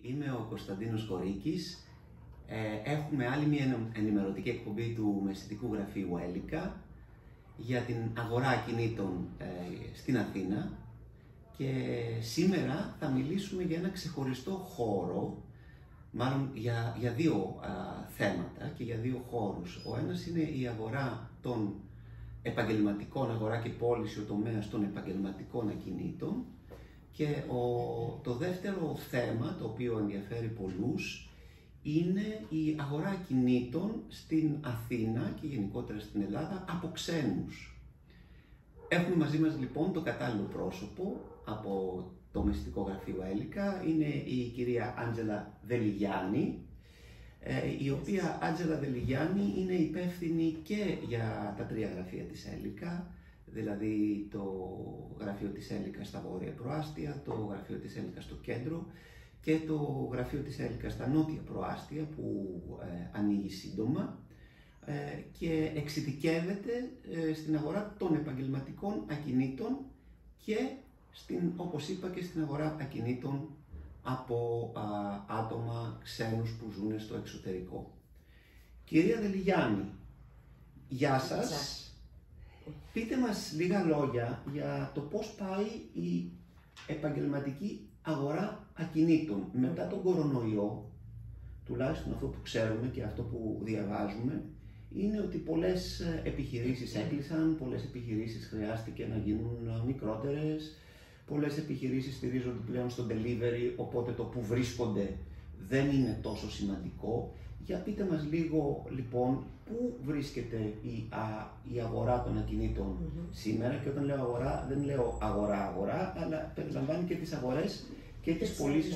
Είμαι ο Κωνσταντίνος Κορίκης. Έχουμε άλλη μια ενημερωτική εκπομπή του μεσητικού γραφείου Έλικα για την αγορά ακινήτων στην Αθήνα και σήμερα θα μιλήσουμε για ένα ξεχωριστό χώρο, μάλλον για δύο θέματα και για δύο χώρους. Ο ένας είναι η αγορά των επαγγελματικών, αγορά και πώληση, ο τομέας των επαγγελματικών ακινήτων, και το δεύτερο θέμα, το οποίο ενδιαφέρει πολλούς, είναι η αγορά ακινήτων στην Αθήνα και γενικότερα στην Ελλάδα από ξένους. Έχουμε μαζί μας λοιπόν το κατάλληλο πρόσωπο από το μεσητικό γραφείο Έλικα. Είναι η κυρία Άντζελα Δελιγιάννη, η οποία Άντζελα Δελιγιάννη είναι υπεύθυνη και για τα τρία γραφεία της Έλικα, δηλαδή το γραφείο της Έλικα στα βόρεια προάστια, το γραφείο της Έλικα στο κέντρο και το γραφείο της Έλικα στα νότια προάστια που ανοίγει σύντομα, και εξειδικεύεται στην αγορά των επαγγελματικών ακινήτων και όπως είπα, και στην αγορά ακινήτων από άτομα ξένους που ζουν στο εξωτερικό. Κυρία Δελιγιάννη, γεια σας. Πείτε μας λίγα λόγια για το πώς πάει η επαγγελματική αγορά ακινήτων μετά τον κορονοϊό. Τουλάχιστον αυτό που ξέρουμε και αυτό που διαβάζουμε είναι ότι πολλές επιχειρήσεις έκλεισαν, πολλές επιχειρήσεις χρειάστηκε να γίνουν μικρότερες, πολλές επιχειρήσεις στηρίζονται πλέον στο delivery, οπότε το που βρίσκονται δεν είναι τόσο σημαντικό. Για πείτε μας λίγο λοιπόν πού βρίσκεται η αγορά των ακινήτων σήμερα, και όταν λέω αγορά δεν λέω αγορά, αλλά περιλαμβάνει και τις αγορές και τις πωλήσεις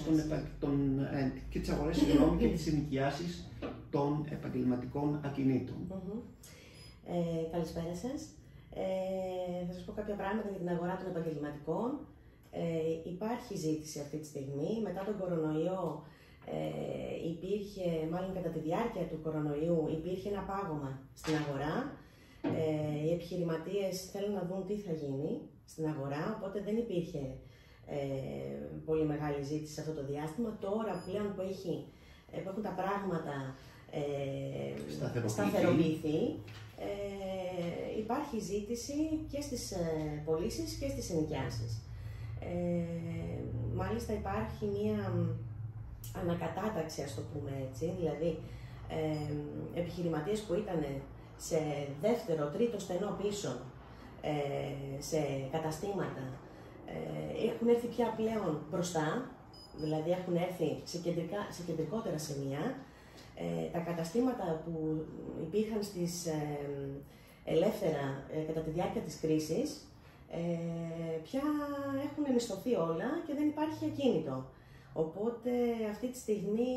και τις αγορές και τις ενοικιάσεις των επαγγελματικών ακινήτων. Καλησπέρα σας. Θα σας πω κάποια πράγματα για την αγορά των επαγγελματικών. Υπάρχει ζήτηση αυτή τη στιγμή. Μετά τον κορονοϊό μάλλον κατά τη διάρκεια του κορονοϊού υπήρχε ένα πάγωμα στην αγορά. Οι επιχειρηματίες θέλουν να δουν τι θα γίνει στην αγορά, οπότε δεν υπήρχε πολύ μεγάλη ζήτηση σε αυτό το διάστημα. Τώρα πλέον που έχουν τα πράγματα σταθεροποιηθεί, υπάρχει ζήτηση και στις πωλήσεις και στις ενοικιάσεις. Μάλιστα υπάρχει μία ανακατάταξη, ας το πούμε έτσι, δηλαδή επιχειρηματίες που ήταν σε δεύτερο, τρίτο στενό πίσω σε καταστήματα έχουν έρθει πια πλέον μπροστά, δηλαδή έχουν έρθει σε κεντρικότερα σημεία. Τα καταστήματα που υπήρχαν ελεύθερα κατά τη διάρκεια της κρίσης πια έχουν μισθωθεί όλα και δεν υπάρχει ακίνητο. Οπότε αυτή τη στιγμή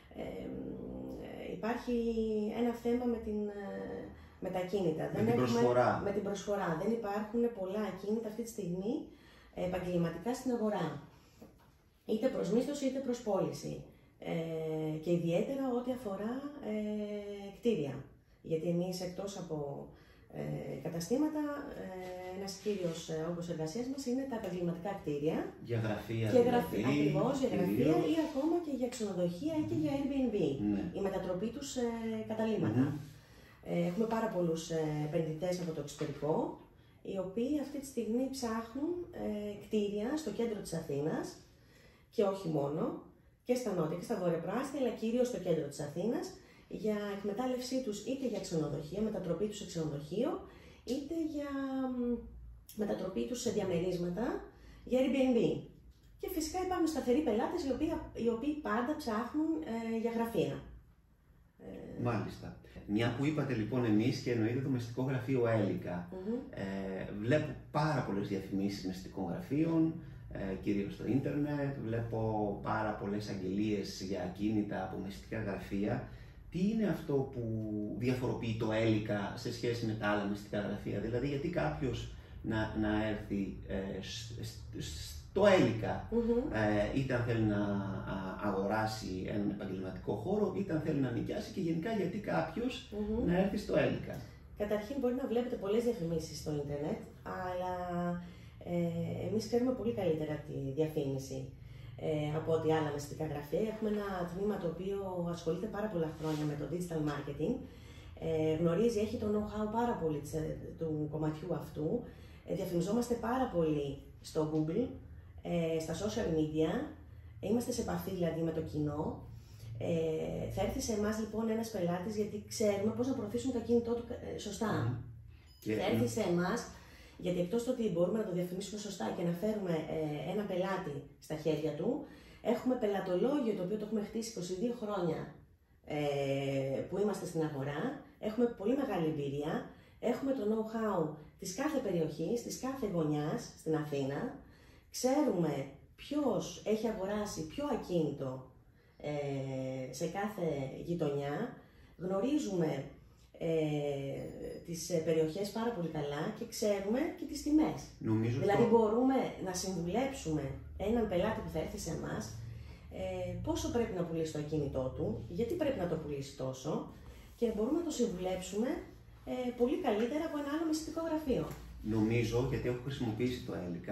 υπάρχει ένα θέμα με τα ακίνητα. Με την προσφορά. Δεν υπάρχουν πολλά ακίνητα αυτή τη στιγμή επαγγελματικά στην αγορά. Είτε προς μίσθωση είτε προς πώληση. Και ιδιαίτερα ό,τι αφορά κτίρια. Γιατί εμείς εκτός από καταστήματα, ένας κύριος όγκος εργασίας μας είναι τα επαγγελματικά κτίρια. Για γραφεία, ακριβώς, για γραφεία ή ακόμα και για ξενοδοχεία ή και για Airbnb. Ναι. Η μετατροπή τους σε καταλύματα. Έχουμε πάρα πολλούς επενδυτές από το εξωτερικό, οι οποίοι αυτή τη στιγμή ψάχνουν κτίρια στο κέντρο της Αθήνας και όχι μόνο, και στα νότια και στα βόρεια προάστια, αλλά κυρίως στο κέντρο της Αθήνας, για εκμετάλλευσή τους είτε για ξενοδοχεία, μετατροπή τους σε ξενοδοχείο, είτε για μετατροπή τους σε διαμερίσματα για Airbnb. Και φυσικά υπάρχουν σταθεροί πελάτες οι οποίοι πάντα ψάχνουν για γραφεία. Μάλιστα. Μια που είπατε λοιπόν εμείς και εννοείται το μεσητικό γραφείο Έλικα, βλέπω πάρα πολλές διαφημίσεις μεσητικών γραφείων, κυρίως στο ίντερνετ, βλέπω πάρα πολλές αγγελίες για ακίνητα από μεσητικά γραφεία. Τι είναι αυτό που διαφοροποιεί το Έλικα σε σχέση με τα άλλα μεσητικά γραφεία? Δηλαδή, γιατί κάποιος να έρθει στο Έλικα, είτε αν θέλει να αγοράσει έναν επαγγελματικό χώρο, είτε αν θέλει να νοικιάσει, και γενικά γιατί κάποιος να έρθει στο Έλικα? Καταρχήν μπορεί να βλέπετε πολλές διαφημίσεις στο ίντερνετ, αλλά εμείς ξέρουμε πολύ καλύτερα τη διαφήμιση. από ό,τι άλλα μεσητικά γραφεία. Έχουμε ένα τμήμα το οποίο ασχολείται πάρα πολλά χρόνια με το digital marketing. Γνωρίζει, έχει το know-how πάρα πολύ του κομματιού αυτού. Διαφημιζόμαστε πάρα πολύ στο Google, στα social media. Είμαστε σε επαφή δηλαδή με το κοινό. Θα έρθει σε εμάς λοιπόν ένας πελάτης, γιατί ξέρουμε πώς να προωθήσουμε το κινητό του σωστά. Θα έρθει σε εμάς, γιατί εκτός το ότι μπορούμε να το διαφημίσουμε σωστά και να φέρουμε ένα πελάτη στα χέρια του, έχουμε πελατολόγιο το οποίο το έχουμε χτίσει 22 χρόνια που είμαστε στην αγορά. Έχουμε πολύ μεγάλη εμπειρία. Έχουμε το know-how της κάθε περιοχής, της κάθε γωνιάς στην Αθήνα. Ξέρουμε ποιος έχει αγοράσει ποιο ακίνητο σε κάθε γειτονιά. Γνωρίζουμε τις περιοχές πάρα πολύ καλά και ξέρουμε και τις τιμές. Δηλαδή μπορούμε να συμβουλέψουμε έναν πελάτη που θα έρθει σε εμάς πόσο πρέπει να πουλήσει το ακίνητό του, γιατί πρέπει να το πουλήσει τόσο, και μπορούμε να το συμβουλέψουμε πολύ καλύτερα από ένα άλλο μεσητικό γραφείο. Νομίζω, γιατί έχω χρησιμοποιήσει το Έλικα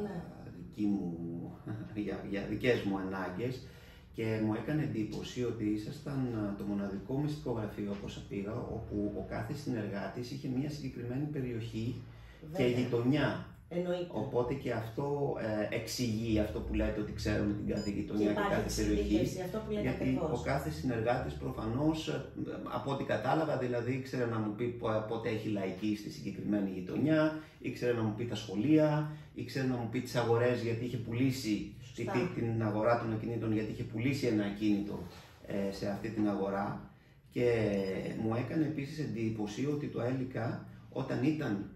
για δικές μου ανάγκες, και μου έκανε εντύπωση ότι ήσασταν το μοναδικό μυστικό γραφείο, όπως πήγα, όπου ο κάθε συνεργάτης είχε μια συγκεκριμένη περιοχή και γειτονιά. Εννοείται. Οπότε και αυτό εξηγεί αυτό που λέτε, ότι ξέρουμε την κάθε γειτονιά και κάθε περιοχή. Γιατί ακριβώς. Ο κάθε συνεργάτης προφανώς, από ό,τι κατάλαβα, δηλαδή ήξερε να μου πει πότε έχει λαϊκή στη συγκεκριμένη γειτονιά, ήξερε να μου πει τα σχολεία, ήξερε να μου πει τις αγορές, γιατί είχε πουλήσει την αγορά των ακινήτων, γιατί είχε πουλήσει ένα ακίνητο σε αυτή την αγορά. Και μου έκανε επίσης εντύπωση ότι το Έλικα, όταν ήταν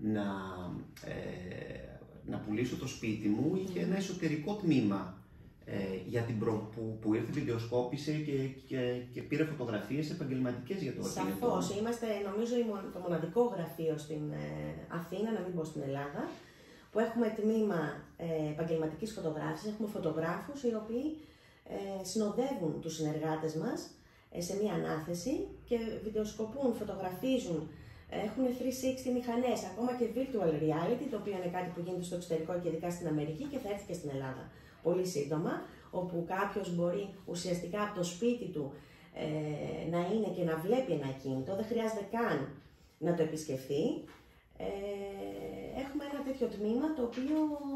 να πουλήσω το σπίτι μου, είχε ένα εσωτερικό τμήμα που ήρθε, βιντεοσκόπησε και πήρε φωτογραφίες επαγγελματικές για το ακίνητο. Σαφώς, είμαστε νομίζω το μοναδικό γραφείο στην Αθήνα, να μην πω στην Ελλάδα, που έχουμε τμήμα επαγγελματικής φωτογράφησης. Έχουμε φωτογράφους οι οποίοι συνοδεύουν τους συνεργάτες μας σε μία ανάθεση και βιντεοσκοπούν, φωτογραφίζουν. Έχουν 360 μηχανές, ακόμα και virtual reality, το οποίο είναι κάτι που γίνεται στο εξωτερικό και ειδικά στην Αμερική και θα έρθει και στην Ελλάδα πολύ σύντομα, όπου κάποιος μπορεί ουσιαστικά από το σπίτι του να είναι και να βλέπει ένα ακίνητο, δεν χρειάζεται καν να το επισκεφθεί. Έχουμε ένα τέτοιο τμήμα το οποίο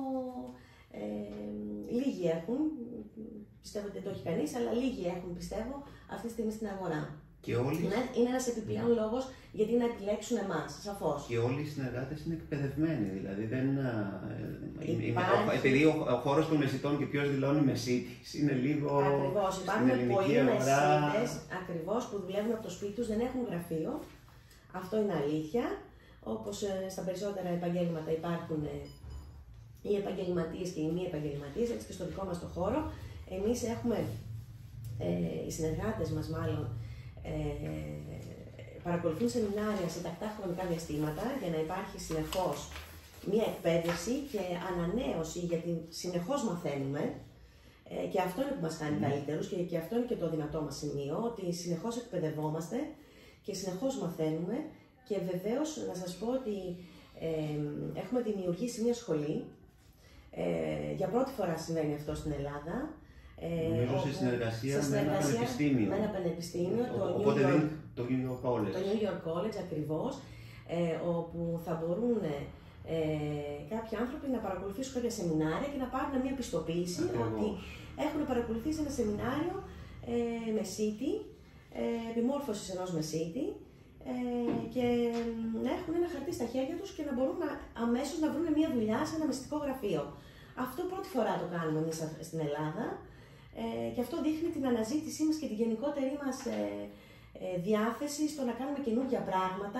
λίγοι έχουν, πιστεύω ότι δεν το έχει κανείς, αλλά λίγοι έχουν, πιστεύω, αυτή τη στιγμή στην αγορά. Είναι ένας επιπλέον λόγος γιατί να επιλέξουν εμάς, σαφώς. Και όλοι οι συνεργάτες είναι εκπαιδευμένοι, δηλαδή δεν... Επειδή ο χώρος των μεσητών και ποιος δηλώνει μεσίτης είναι λίγο... Ακριβώς, υπάρχουν πολλοί μεσίτες ακριβώς που δουλεύουν από το σπίτι τους, δεν έχουν γραφείο. Αυτό είναι αλήθεια. Όπως στα περισσότερα επαγγέλματα υπάρχουν οι επαγγελματίες και οι μη επαγγελματίες, έτσι και στο δικό μας το χώρο. Εμείς έχουμε, οι συνεργάτες μας μάλλον, παρακολουθούν σεμινάρια σε τακτά χρονικά διαστήματα για να υπάρχει συνεχώς μία εκπαίδευση και ανανέωση, γιατί συνεχώς μαθαίνουμε και αυτό είναι που μας κάνει καλύτερους και αυτό είναι και το δυνατό μας σημείο, ότι συνεχώς εκπαιδευόμαστε και συνεχώς μαθαίνουμε. Και βεβαίως να σας πω ότι έχουμε δημιουργήσει μία σχολή, για πρώτη φορά συμβαίνει αυτό στην Ελλάδα. Νομίζω σε συνεργασία με ένα πανεπιστήμιο. Με ένα πανεπιστήμιο, το New York College. Το New York College ακριβώς, όπου θα μπορούν κάποιοι άνθρωποι να παρακολουθήσουν κάποια σεμινάρια και να πάρουν μια πιστοποίηση ότι έχουν παρακολουθήσει ένα σεμινάριο μεσίτη, επιμόρφωσης ενός μεσίτη, και να έχουν ένα χαρτί στα χέρια τους και να μπορούν αμέσως να βρουν μια δουλειά σε ένα μυστικό γραφείο. Αυτό πρώτη φορά το κάνουμε εμείς στην Ελλάδα και αυτό δείχνει την αναζήτησή μας και την γενικότερη μας διάθεση στο να κάνουμε καινούργια πράγματα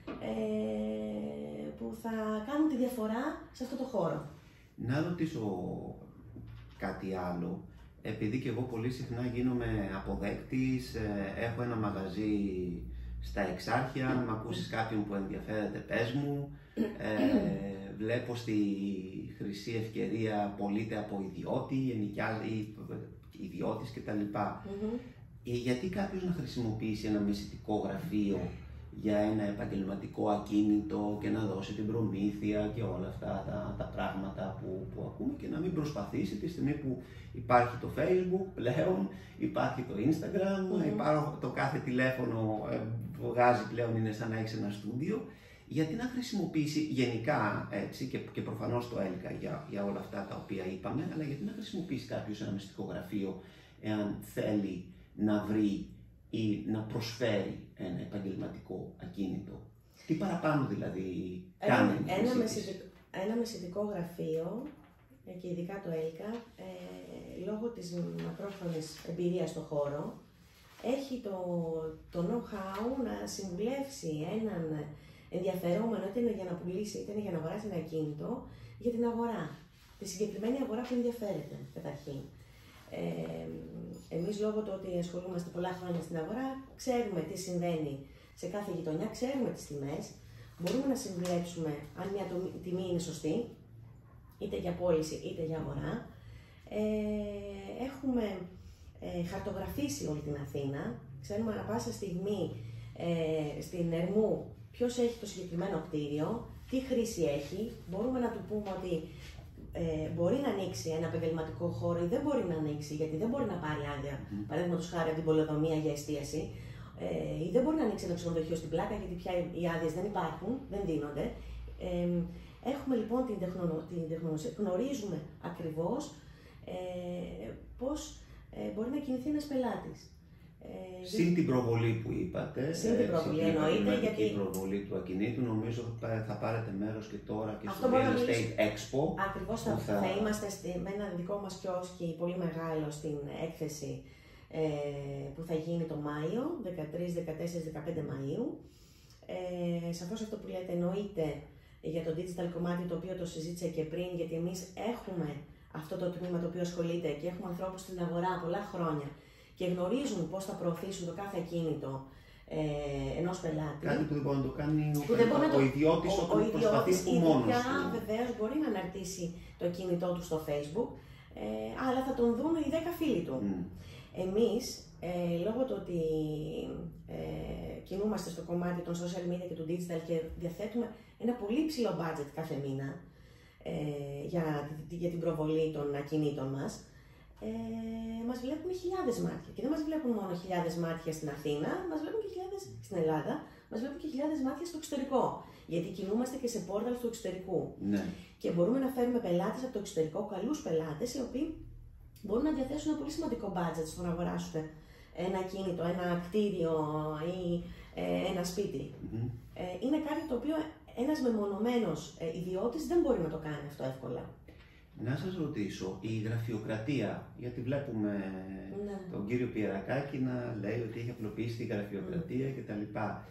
που θα κάνουν τη διαφορά σε αυτό το χώρο. Να ρωτήσω κάτι άλλο. Επειδή και εγώ πολύ συχνά γίνομαι αποδέκτης, έχω ένα μαγαζί στα Εξάρχεια, αν με ακούσεις κάποιον που ενδιαφέρεται πες μου, βλέπω στη Χρυσή Ευκαιρία πωλείται από ιδιώτη, ενοικιάζει ιδιώτης κτλ. Γιατί κάποιος να χρησιμοποιήσει ένα μεσητικό γραφείο για ένα επαγγελματικό ακίνητο και να δώσει την προμήθεια και όλα αυτά τα πράγματα που ακούμε και να μην προσπαθήσει τη στιγμή που υπάρχει το Facebook πλέον, υπάρχει το Instagram, το κάθε τηλέφωνο βγάζει πλέον, είναι σαν να έχεις ένα στούντιο. Γιατί να χρησιμοποιήσει γενικά έτσι και προφανώς το έλικα για όλα αυτά τα οποία είπαμε, αλλά γιατί να χρησιμοποιήσει κάποιος ένα μυστικό γραφείο εάν θέλει να βρει ή να προσφέρει ένα επαγγελματικό ακίνητο. Τι παραπάνω δηλαδή κάνει ένα μεσητικό γραφείο και ειδικά το έλικα, λόγω της μακρόχρονης εμπειρίας στο χώρο, έχει το know-how να συμβουλεύσει έναν ενδιαφερόμενο, είτε είναι για να πουλήσει είτε είναι για να αγοράσει ένα ακίνητο, για την αγορά. Τη συγκεκριμένη αγορά που ενδιαφέρεται, καταρχήν. Εμείς λόγω του ότι ασχολούμαστε πολλά χρόνια στην αγορά, ξέρουμε τι συμβαίνει σε κάθε γειτονιά, ξέρουμε τις τιμές, μπορούμε να συμβουλέψουμε αν μια τιμή είναι σωστή, είτε για πώληση είτε για αγορά. Έχουμε χαρτογραφήσει όλη την Αθήνα, ξέρουμε ανά πάσα στιγμή στην Ερμού ποιος έχει το συγκεκριμένο κτίριο, τι χρήση έχει, μπορούμε να του πούμε ότι μπορεί να ανοίξει ένα επαγγελματικό χώρο ή δεν μπορεί να ανοίξει γιατί δεν μπορεί να πάρει άδεια, παραδείγματος χάρη από την πολεοδομία για εστίαση, ή δεν μπορεί να ανοίξει ένα ξενοδοχείο στην Πλάκα γιατί πια οι άδειες δεν υπάρχουν, δεν δίνονται. Έχουμε λοιπόν την τεχνογνωσία, γνωρίζουμε ακριβώς πώς μπορεί να κινηθεί ένας πελάτης. Συν την προβολή που είπατε, συν την προβολή εννοείται, γιατί η προβολή του ακινήτου, νομίζω θα πάρετε μέρος και τώρα και αυτό στο Real Estate Expo. Ακριβώς θα είμαστε με ένα δικό μας κιόσκι πολύ μεγάλο στην έκθεση που θα γίνει το Μάιο, 13, 14, 15 Μαΐου. Σαφώς αυτό που λέτε εννοείται για το digital κομμάτι, το οποίο το συζήτησα και πριν, γιατί εμείς έχουμε αυτό το τμήμα το οποίο ασχολείται και έχουμε ανθρώπους στην αγορά πολλά χρόνια και γνωρίζουν πώς θα προωθήσουν το κάθε ακίνητο ενός πελάτη. Κάτι που δεν μπορεί να το κάνει ο ιδιώτης όταν προσπαθεί από μόνος του. Βεβαίως μπορεί να αναρτήσει το κινητό του στο Facebook, αλλά θα τον δουν οι 10 φίλοι του. Εμείς, λόγω του ότι κινούμαστε στο κομμάτι των social media και του digital και διαθέτουμε ένα πολύ ψηλό budget κάθε μήνα για την προβολή των ακινήτων μας, μας βλέπουν χιλιάδες μάτια. Και δεν μας βλέπουν μόνο χιλιάδες μάτια στην Αθήνα, μας βλέπουν και χιλιάδες στην Ελλάδα, μας βλέπουν και χιλιάδες μάτια στο εξωτερικό. Γιατί κινούμαστε και σε πόρταλ του εξωτερικού. Ναι. Και μπορούμε να φέρουμε πελάτες από το εξωτερικό, καλούς πελάτες, οι οποίοι μπορούν να διαθέσουν ένα πολύ σημαντικό budget στο να αγοράσουν ένα ακίνητο, ένα κτίριο ή ένα σπίτι. Είναι κάτι το οποίο ένας μεμονωμένος ιδιώτης δεν μπορεί να το κάνει αυτό εύκολα. Να σας ρωτήσω, η γραφειοκρατία, γιατί βλέπουμε τον κύριο Πιερακάκη να λέει ότι έχει απλοποιήσει τη γραφειοκρατία κτλ.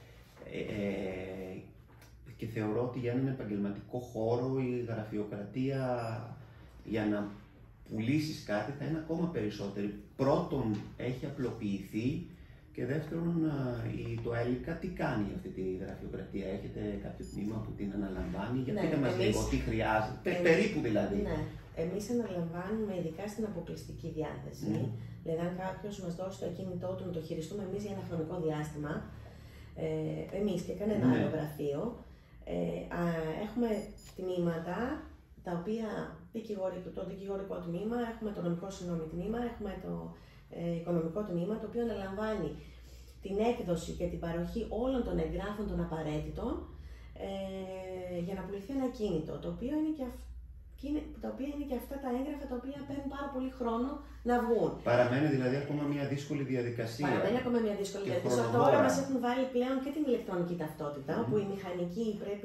Και θεωρώ ότι για έναν επαγγελματικό χώρο η γραφειοκρατία για να πουλήσεις κάτι θα είναι ακόμα περισσότερη. Πρώτον, έχει απλοποιηθεί και δεύτερον, το έλικα τι κάνει αυτή τη γραφειοκρατία, έχετε κάποιο τμήμα που την αναλαμβάνει, γιατί πείτε μας λίγο τι χρειάζεται, περίπου δηλαδή. Ναι, εμείς αναλαμβάνουμε ειδικά στην αποκλειστική διάθεση, δηλαδή αν κάποιος μας δώσει το ακίνητό του να το χειριστούμε εμείς για ένα χρονικό διάστημα, εμείς και κανένα άλλο γραφείο, έχουμε τμήματα τα οποία το δικηγορικό τμήμα, έχουμε το νομικό τμήμα, έχουμε το οικονομικό τμήμα, το οποίο αναλαμβάνει την έκδοση και την παροχή όλων των εγγράφων των απαραίτητων για να πουληθεί ένα ακίνητο, τα οποία είναι και αυτά τα έγγραφα τα οποία παίρνουν πάρα πολύ χρόνο να βγουν. Παραμένει δηλαδή ακόμα μια δύσκολη διαδικασία. Παραμένει ακόμα μια δύσκολη διαδικασία. Τώρα μας έχουν βάλει πλέον και την ηλεκτρονική ταυτότητα, όπου οι μηχανικοί πρέπει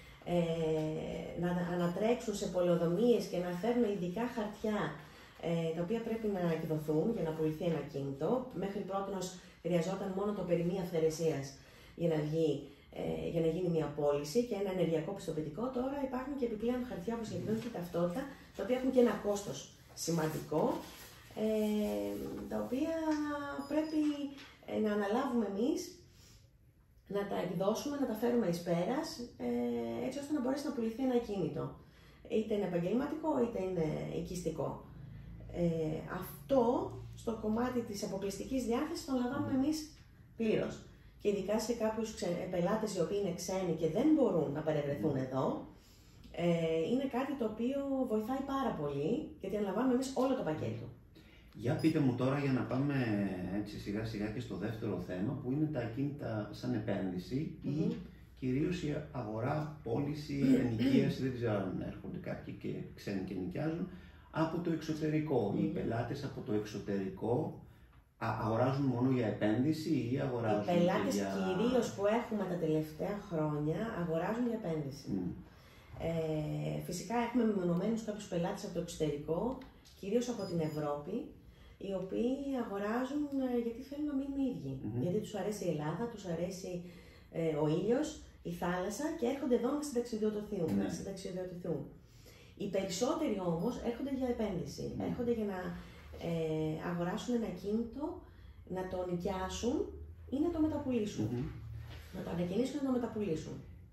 να ανατρέξουν σε πολεοδομίες και να φέρουν ειδικά χαρτιά τα οποία πρέπει να εκδοθούν για να πουληθεί ένα ακίνητο. Μέχρι πρότινος χρειαζόταν μόνο το περιμή αυθαιρεσίας για να γίνει μια πώληση και ένα ενεργειακό πιστοποιητικό. Τώρα υπάρχουν και επιπλέον χαρτιά όπως η ηλεκτρονική ταυτότητα, τα οποία έχουν και ένα κόστος σημαντικό, τα οποία πρέπει να αναλάβουμε εμείς, να τα εκδώσουμε, να τα φέρουμε εις πέρας, έτσι ώστε να μπορέσει να πουληθεί ένα ακίνητο. Είτε είναι επαγγελματικό, είτε είναι οικιστικό. Αυτό στο κομμάτι της αποκλειστικής διάθεσης το λαμβάνουμε εμείς πλήρως. και ειδικά σε κάποιους πελάτες οι οποίοι είναι ξένοι και δεν μπορούν να παρευρεθούν εδώ, είναι κάτι το οποίο βοηθάει πάρα πολύ, γιατί αναλαμβάνουμε εμείς όλο το πακέτο. Για πείτε μου τώρα, για να πάμε έτσι σιγά σιγά και στο δεύτερο θέμα, που είναι τα ακίνητα σαν επένδυση ή κυρίως η αγορά, πώληση, ενοικίαση, δεν ξέρω αν έρχονται κάποιοι και ξένοι και νοικιάζουν, από το εξωτερικό. Οι πελάτες από το εξωτερικό αγοράζουν μόνο για επένδυση ή αγοράζουν οι πελάτες για... κυρίως που έχουμε τα τελευταία χρόνια αγοράζουν για επένδυση. Φυσικά έχουμε μεμονωμένους κάποιους πελάτες από το εξωτερικό, κυρίως από την Ευρώπη, οι οποίοι αγοράζουν γιατί θέλουν να μείνουν οι ίδιοι. Γιατί τους αρέσει η Ελλάδα, τους αρέσει ο ήλιος, η θάλασσα και έρχονται εδώ να συνταξιδιωτηθούν. Οι περισσότεροι όμως έρχονται για επένδυση. Έρχονται για να αγοράσουν ένα ακίνητο, να το νοικιάσουν ή να το μεταπουλήσουν. Να το ανακαινήσουν ή να το μεταπουλήσουν.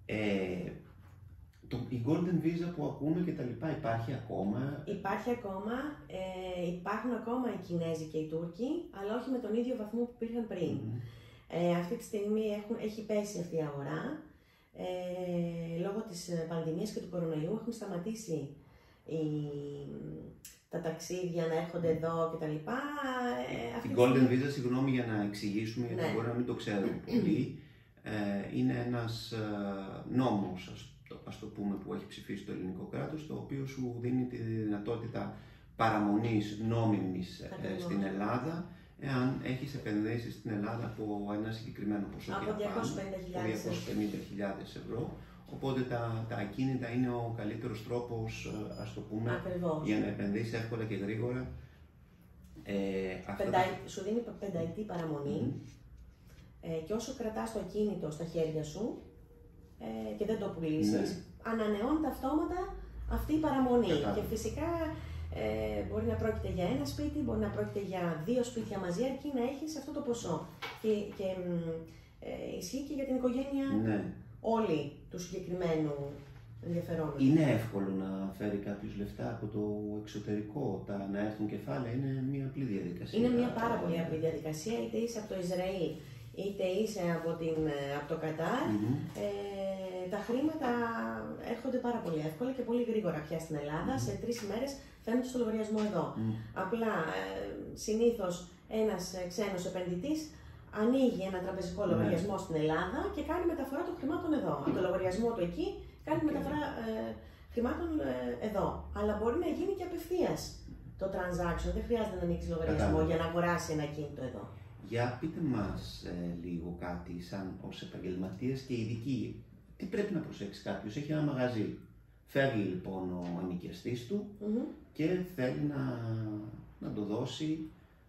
Η Golden Visa που ακούμε και τα λοιπά υπάρχει ακόμα? Υπάρχει ακόμα. Υπάρχουν ακόμα οι Κινέζοι και οι Τούρκοι, αλλά όχι με τον ίδιο βαθμό που υπήρχαν πριν. Αυτή τη στιγμή έχει πέσει αυτή η αγορά. Λόγω της πανδημίας και του κορονοϊού έχουν σταματήσει τα ταξίδια να έρχονται εδώ κτλ. Η Golden Visa, συγγνώμη για να εξηγήσουμε, γιατί μπορεί να μην το ξέρουν πολλοί, είναι ένας νόμος, ας το πούμε, που έχει ψηφίσει το ελληνικό κράτος, το οποίο σου δίνει τη δυνατότητα παραμονής νόμιμης στην Ελλάδα, εάν έχεις επενδύσει στην Ελλάδα από ένα συγκεκριμένο ποσό από 250.000 ευρώ. Οπότε τα ακίνητα είναι ο καλύτερος τρόπος, ας το πούμε, για να επενδύσεις εύκολα και γρήγορα. Σου δίνει πενταετή παραμονή και όσο κρατάς το ακίνητο στα χέρια σου και δεν το πουλήσεις, ανανεώνεται αυτόματα αυτή η παραμονή. Και φυσικά μπορεί να πρόκειται για ένα σπίτι, μπορεί να πρόκειται για 2 σπίτια μαζί, αρκεί να έχεις αυτό το ποσό. Και ισχύει και για την οικογένεια όλη του συγκεκριμένου ενδιαφερόμενου. Είναι εύκολο να φέρει κάποιος λεφτά από το εξωτερικό, να έρθουν κεφάλαια, είναι μια απλή διαδικασία? Είναι μια πάρα πολύ απλή διαδικασία, είτε είσαι από το Ισραήλ, είτε είσαι από το Κατάρ. Τα χρήματα έρχονται πάρα πολύ εύκολα και πολύ γρήγορα πια στην Ελλάδα. Σε 3 ημέρες φαίνεται στο λογαριασμό εδώ. Απλά συνήθως ένας ξένος επενδυτής ανοίγει ένα τραπεζικό λογαριασμό στην Ελλάδα και κάνει μεταφορά των χρημάτων εδώ. Από το λογαριασμό του εκεί κάνει μεταφορά χρημάτων εδώ. Αλλά μπορεί να γίνει και απευθείας το transaction. Δεν χρειάζεται να ανοίξει λογαριασμό για να αγοράσει ένα κίνητο εδώ. Για πείτε μας λίγο κάτι σαν ως επαγγελματίες και ειδικοί. Τι πρέπει να προσέξει κάποιος? Έχει ένα μαγαζί. Φεύγει λοιπόν ο ενοικιαστής του και θέλει να το δώσει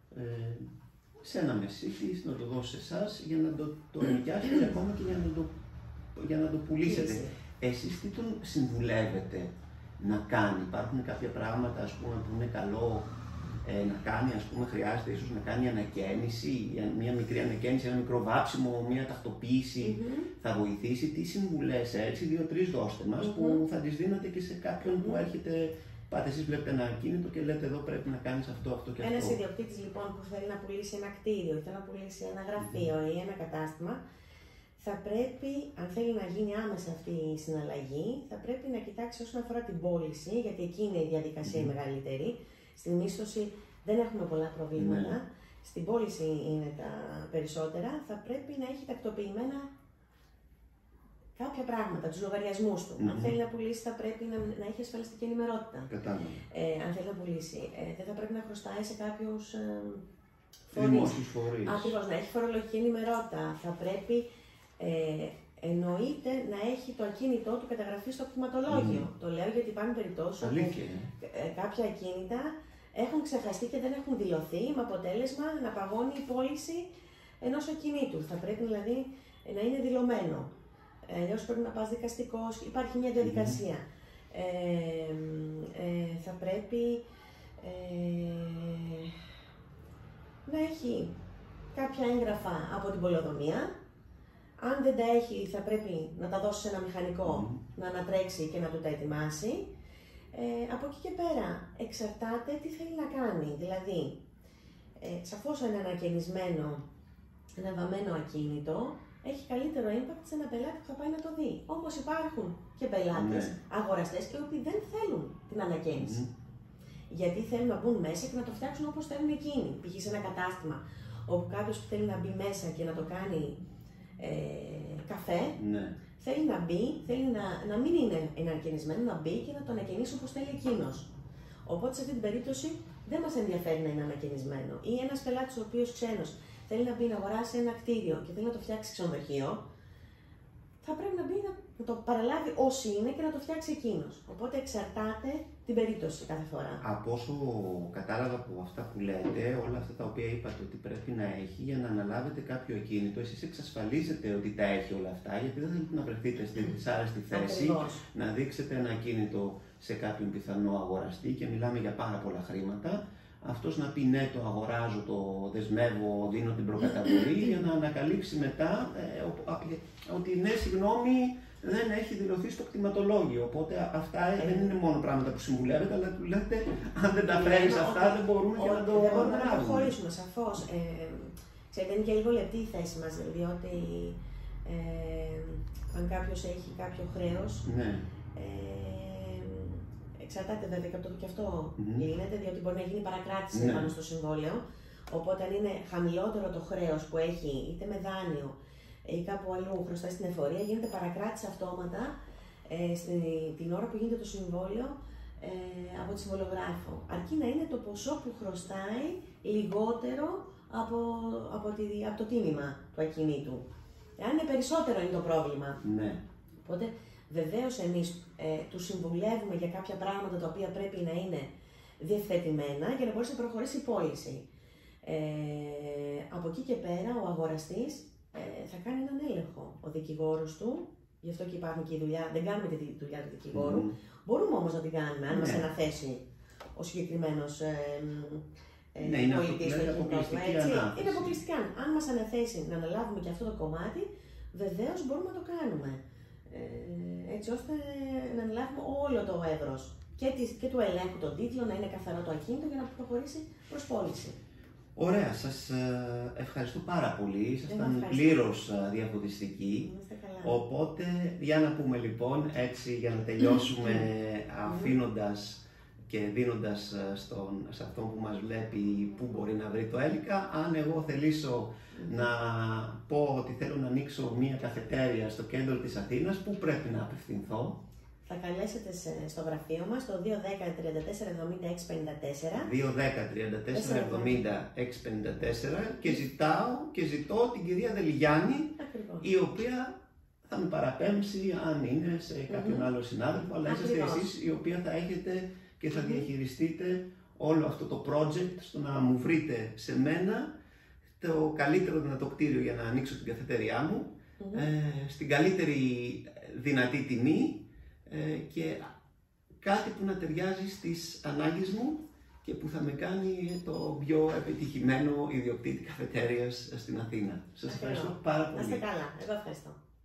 σε ένα μεσίτης, να το δώσει σε εσάς για να το ενοικιάσετε, ακόμα και για να το πουλήσετε. Εσείς τι τον συμβουλεύετε να κάνει? Υπάρχουν κάποια πράγματα, ας πούμε, που είναι καλό να κάνει, ας πούμε, χρειάζεται ίσως να κάνει ανακαίνιση, μια μικρή ανακαίνιση, ένα μικρό βάψιμο, μια τακτοποίηση θα βοηθήσει? Τι συμβουλές έτσι, 2-3 δώστε μας, που θα τις δίνετε και σε κάποιον που έρχεται? Πάτε εσείς, βλέπετε ένα ακίνητο και λέτε εδώ πρέπει να κάνεις αυτό και αυτό. Ένας ιδιοκτήτης λοιπόν που θέλει να πουλήσει ένα κτίριο, ή θέλει να πουλήσει ένα γραφείο ή ένα κατάστημα, θα πρέπει, αν θέλει να γίνει άμεσα αυτή η συναλλαγή, θα πρέπει να κοιτάξει όσον αφορά την πώληση, γιατί εκεί είναι η διαδικασία η μεγαλύτερη. Στην μίσθωση δεν έχουμε πολλά προβλήματα. Στην πώληση είναι τα περισσότερα. Θα πρέπει να έχει τακτοποιημένα κάποια πράγματα, τους λογαριασμούς του. Αν θέλει να πουλήσει, θα πρέπει να έχει ασφαλιστική ενημερότητα. Αν θέλει να πουλήσει, δεν θα πρέπει να χρωστάει σε κάποιους φορείς. Ακριβώς, να έχει φορολογική ενημερότητα. Θα πρέπει εννοείται να έχει το ακίνητό του καταγραφεί στο κτηματολόγιο. Το λέω γιατί υπάρχουν περιπτώσεις όπου κάποια ακίνητα έχουν ξεχαστεί και δεν έχουν δηλωθεί, με αποτέλεσμα να παγώνει η πώληση ενός ακινήτου. Θα πρέπει δηλαδή να είναι δηλωμένο. Αλλιώς πρέπει να πας δικαστικός, υπάρχει μια διαδικασία. Θα πρέπει να έχει κάποια έγγραφα από την πολεοδομία. Αν δεν τα έχει, θα πρέπει να τα δώσει σε ένα μηχανικό να ανατρέξει και να του τα ετοιμάσει. Από εκεί και πέρα, εξαρτάται τι θέλει να κάνει. Δηλαδή, σαφώς ένα ανακαινισμένο, ένα βαμμένο ακίνητο, έχει καλύτερο impact σε ένα πελάτη που θα πάει να το δει. Όμως υπάρχουν και πελάτες, αγοραστές, οι οποίοι δεν θέλουν την ανακαίνιση. Γιατί θέλουν να μπουν μέσα και να το φτιάξουν όπως θέλουν εκείνοι. Π.χ. σε ένα κατάστημα όπου κάποιος που θέλει να μπει μέσα και να το κάνει καφέ, θέλει να μπει, θέλει να μην είναι ανακαινισμένο, να μπει και να το ανακαινήσει όπως θέλει εκείνος. Οπότε σε αυτή την περίπτωση δεν μας ενδιαφέρει να είναι ανακαινισμένο. Ή ένας πελάτης ο οποίος ξένος θέλει να μπει να αγοράσει ένα κτίριο και θέλει να το φτιάξει ξενοδοχείο, θα πρέπει να μπει να το παραλάβει όσοι είναι και να το φτιάξει εκείνος. Οπότε εξαρτάται την περίπτωση κάθε φορά. Από όσο κατάλαβα από αυτά που λέτε, όλα αυτά τα οποία είπατε ότι πρέπει να έχει για να αναλάβετε κάποιο ακίνητο, εσείς εξασφαλίζετε ότι τα έχει όλα αυτά, γιατί δεν θέλετε να βρεθείτε στη δυσάρεστη θέση, να δείξετε ένα ακίνητο σε κάποιον πιθανό αγοραστή και μιλάμε για πάρα πολλά χρήματα. Αυτός να πει ναι, το αγοράζω, το δεσμεύω, δίνω την προκαταβολή για να ανακαλύψει μετά ότι ναι, συγγνώμη, δεν έχει δηλωθεί στο κτηματολόγιο. Οπότε αυτά δεν είναι μόνο πράγματα που συμβουλεύετε, αλλά του λέτε αν δεν τα φέρεις αυτά δεν μπορούμε και να το αναλάβουμε. Δεν μπορούμε να προχωρήσουμε, σαφώς. Ξέρετε, είναι και λίγο λεπτή η θέση μας, διότι αν κάποιος έχει κάποιο χρέος, εξαρτάται βέβαια και από το και αυτό γίνεται, διότι μπορεί να γίνει παρακράτηση πάνω στο συμβόλαιο. Οπότε, αν είναι χαμηλότερο το χρέος που έχει, είτε με δάνειο ή κάπου αλλού χρωστάει στην εφορία, γίνεται παρακράτηση αυτόματα την ώρα που γίνεται το συμβόλαιο από τη συμβολογράφο. Αρκεί να είναι το ποσό που χρωστάει λιγότερο από το τίμημα του ακινήτου. Αν είναι περισσότερο είναι το πρόβλημα. Οπότε, βεβαίως εμείς τους συμβουλεύουμε για κάποια πράγματα τα οποία πρέπει να είναι διευθετημένα για να μπορέσει να προχωρήσει η πώληση. Από εκεί και πέρα ο αγοραστής θα κάνει έναν έλεγχο. Ο δικηγόρος του, γι' αυτό και υπάρχουν και η δουλειά, δεν κάνουμε τη δουλειά του δικηγόρου, μπορούμε όμως να την κάνουμε αν μας αναθέσει ο συγκεκριμένος πολιτής στο κοινό. Είναι αποκλειστικά. Αν μας αναθέσει να αναλάβουμε και αυτό το κομμάτι, βεβαίως μπορούμε να το κάνουμε. Έτσι ώστε να αναλάβουμε όλο το εύρος και του ελέγχου των τίτλων, να είναι καθαρό το ακίνητο για να προχωρήσει προς πώληση. Ωραία, σας ευχαριστώ πάρα πολύ. Ήσασταν πλήρως διαφωτιστικοί. Οπότε, για να πούμε λοιπόν, έτσι για να τελειώσουμε αφήνοντας και δίνοντας σε αυτόν που μας βλέπει πού μπορεί να βρει το Έλικα. Αν εγώ θελήσω να πω ότι θέλω να ανοίξω μία καφετέρια στο κέντρο της Αθήνας, πού πρέπει να απευθυνθώ? Θα καλέσετε στο γραφείο μας, το 210-34-70-654. 210-34-70-654 και ζητώ την κυρία Δελιγιάννη, η οποία θα με παραπέμψει αν είναι σε κάποιον άλλο συνάδελφο, αλλά είσαστε εσείς η οποία θα έχετε και θα διαχειριστείτε όλο αυτό το project, στο να μου βρείτε σε μένα το καλύτερο δυνατό κτίριο για να ανοίξω την καφετέριά μου, στην καλύτερη δυνατή τιμή και κάτι που να ταιριάζει στις ανάγκες μου και που θα με κάνει το πιο επιτυχημένο ιδιοκτήτη καφετέριας στην Αθήνα. Σας ευχαριστώ πάρα πολύ. Να είστε καλά. Εγώ ευχαριστώ.